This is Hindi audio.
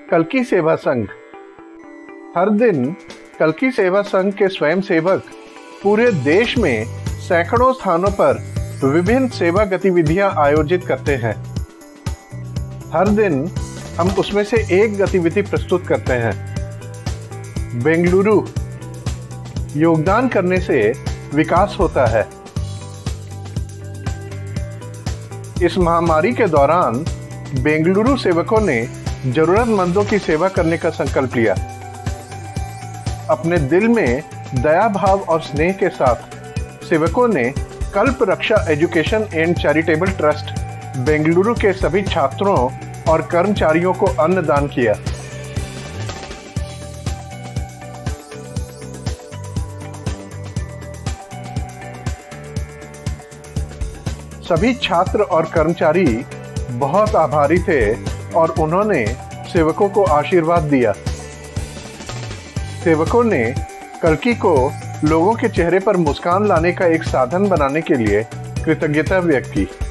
कल्कि सेवा संघ। हर दिन कल्कि सेवा संघ के स्वयंसेवक पूरे देश में सैकड़ों स्थानों पर विभिन्न सेवा गतिविधियां आयोजित करते हैं। हर दिन हम उसमें से एक गतिविधि प्रस्तुत करते हैं। बेंगलुरु, योगदान करने से विकास होता है। इस महामारी के दौरान बेंगलुरु सेवकों ने जरूरतमंदों की सेवा करने का संकल्प लिया। अपने दिल में दया भाव और स्नेह के साथ सेवकों ने Kalp Raksha education and charitable trust Bengaluru के सभी छात्रों और कर्मचारियों को अन्नदान किया। सभी छात्र और कर्मचारी बहुत आभारी थे और उन्होंने सेवकों को आशीर्वाद दिया। सेवकों ने कल्कि को लोगों के चेहरे पर मुस्कान लाने का एक साधन बनाने के लिए कृतज्ञता व्यक्त की।